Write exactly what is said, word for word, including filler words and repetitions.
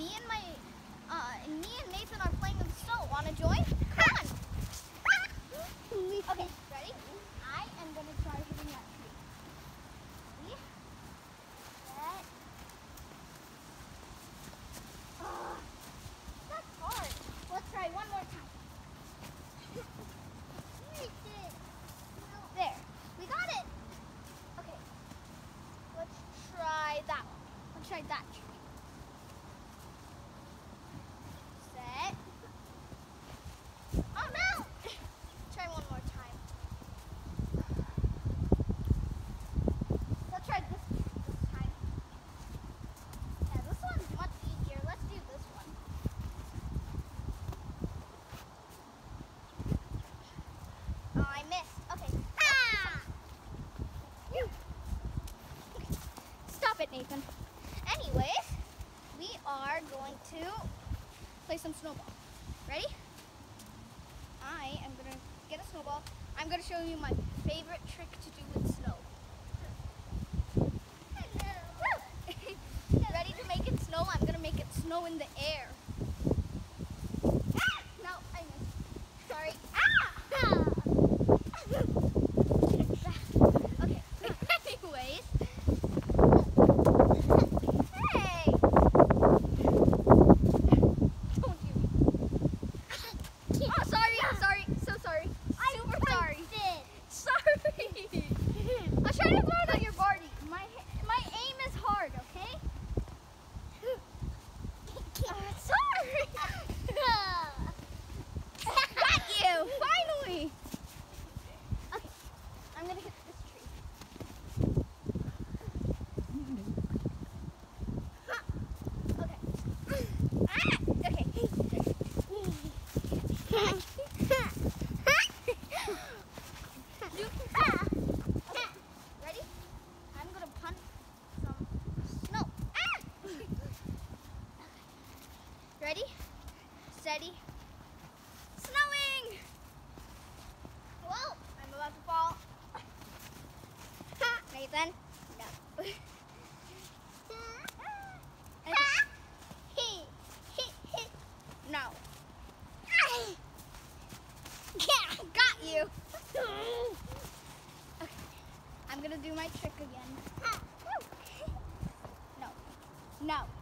me and my, uh, me and Nathan are playing in the snow. Wanna join? Come on. Okay, ready? I am gonna try hitting that tree. Ready? Set. Oh, that's hard. Let's try one more time. There, we got it. Okay, let's try that one. Let's try that tree. Set. Oh no! Try one more time. Let's try this this time. Yeah, this one's much easier. Let's do this one. Oh, I missed. Okay. Ah! Stop it, Nathan. Anyways, we are going to play some snowball. Ready? I am going to get a snowball. I'm going to show you my favorite trick to do with snow. Ready to make it snow? I'm going to make it snow in the air. Ah! No, I missed. Sorry. Ah! Okay. Anyways. Hey! Don't you. Oh, sorry. Sorry. So sorry. Super sorry. Sorry. I was trying to throw it at your body. My my aim is hard, okay? Uh, sorry. Got you. Finally. Okay. I'm gonna hit this tree. Okay. Ah, okay. You- ah. Okay. Ready? I'm gonna punch some snow. Ah! Ready? Steady. Snowing! Well, I'm about to fall. Nathan? No. No. Got you. Okay. I'm gonna do my trick again. No. No.